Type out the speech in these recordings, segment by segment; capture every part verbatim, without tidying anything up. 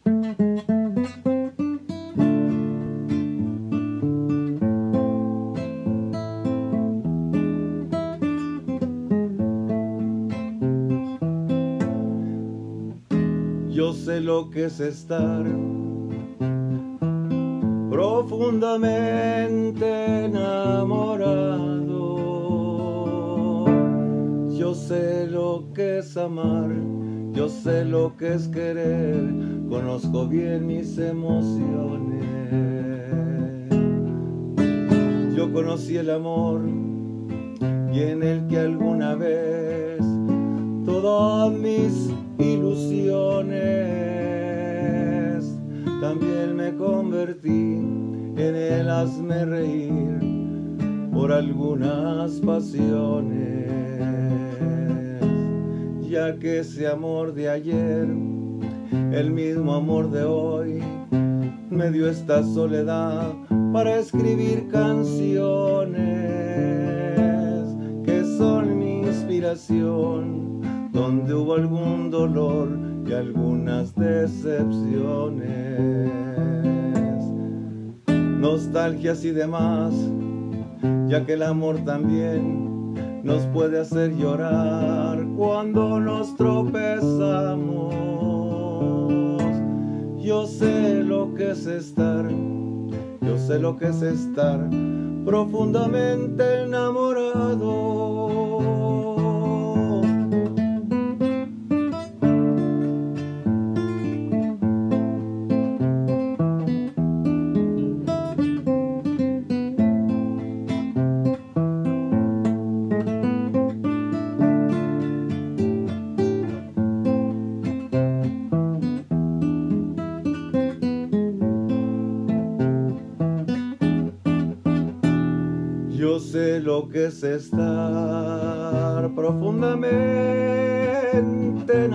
Yo sé lo que es estar profundamente enamorado. Yo sé lo que es amar, yo sé lo que es querer, conozco bien mis emociones. Yo conocí el amor y en el que alguna vez todas mis ilusiones también me convertí en el hazme reír por algunas pasiones, ya que ese amor de ayer, el mismo amor de hoy, me dio esta soledad para escribir canciones que son mi inspiración, donde hubo algún dolor y algunas decepciones, nostalgias y demás, ya que el amor también nos puede hacer llorar cuando nos tropezamos. Yo sé lo que es estar, yo sé lo que es estar profundamente enamorado. Yo sé lo que es estar profundamente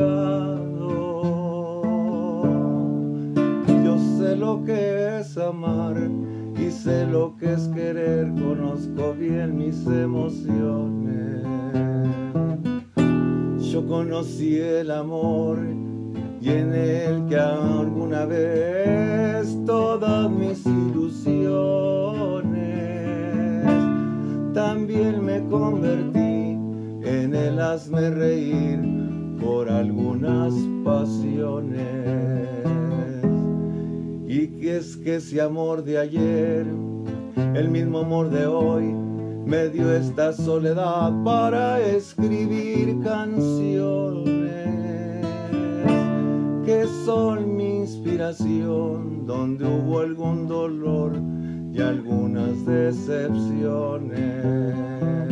enamorado. Yo sé lo que es amar y sé lo que es querer, conozco bien mis emociones. Yo conocí el amor y en el que alguna vez todas mis ilusiones también me convertí en el hazme reír por algunas pasiones. Y que es que ese amor de ayer, el mismo amor de hoy, me dio esta soledad para escribir canciones que son mi inspiración, donde hubo algún dolor y algunas decepciones,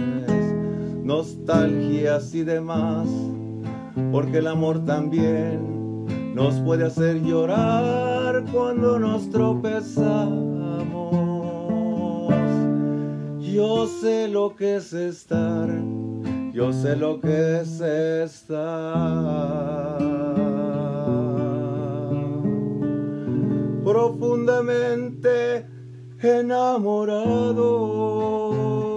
nostalgias y demás, porque el amor también nos puede hacer llorar cuando nos tropezamos. Yo sé lo que es estar, yo sé lo que es estar profundamente enamorado.